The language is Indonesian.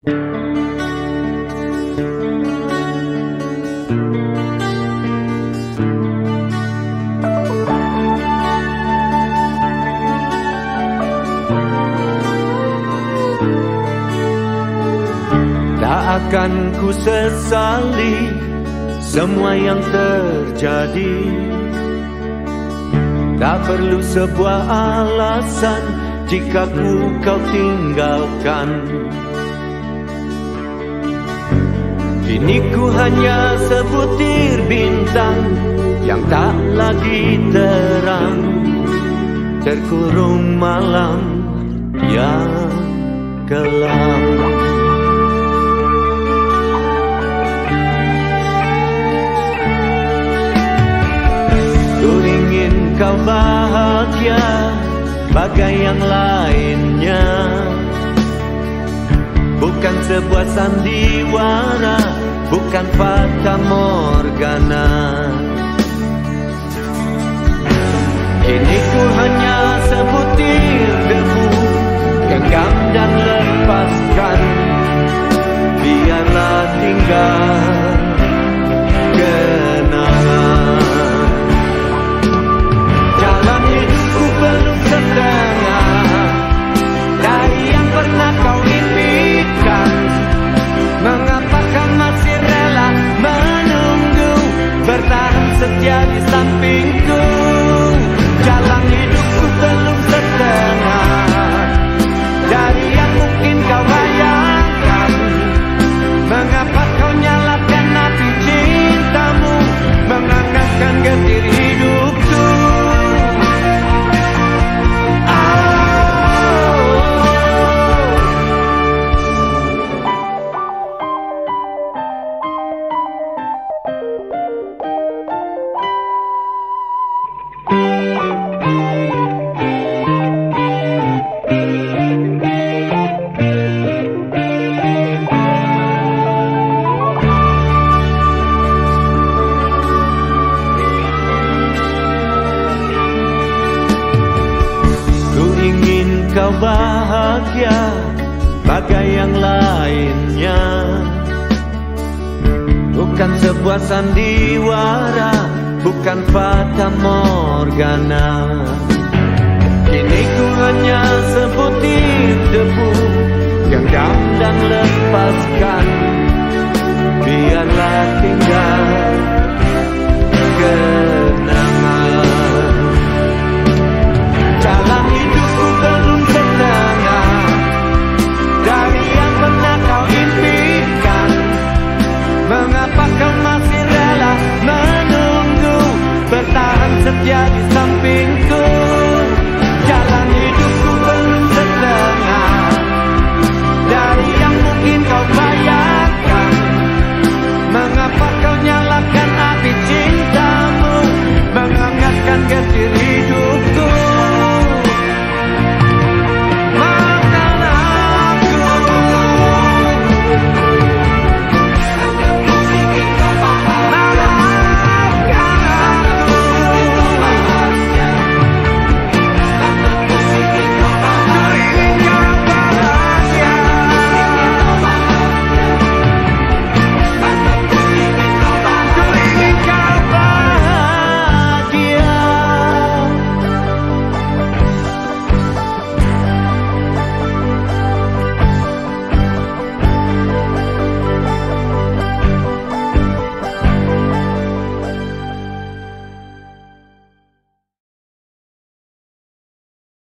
Tak akan ku sesali semua yang terjadi. Tak perlu sebuah alasan jika kau tinggalkan. Kini ku hanya sebutir bintang yang tak lagi terang, terkurung malam yang kelam. Ku ingin kau bahagia bagai yang lainnya, bukan sebuah sandiwara, bukan fata morgana. Kini ku hanya sebutir debu, genggam dan lepaskan, biarlah tinggal kenangan. Jalan hidupku belum setengah dari yang pernah kau impikan. Mengapa kau masih rela menunggu, bertahan setia di sampingku? Jalan hidupku belum setengah dari yang mungkin kau bayangkan. Mengapa kau nyalakan api cintamu, menghangatkan getir hidupku? Kau bahagia bagai yang lainnya, bukan sebuah sandiwara, bukan fata morgana. Kini ku hanya sebutir debu, genggam dan lepaskan, biarlah tinggal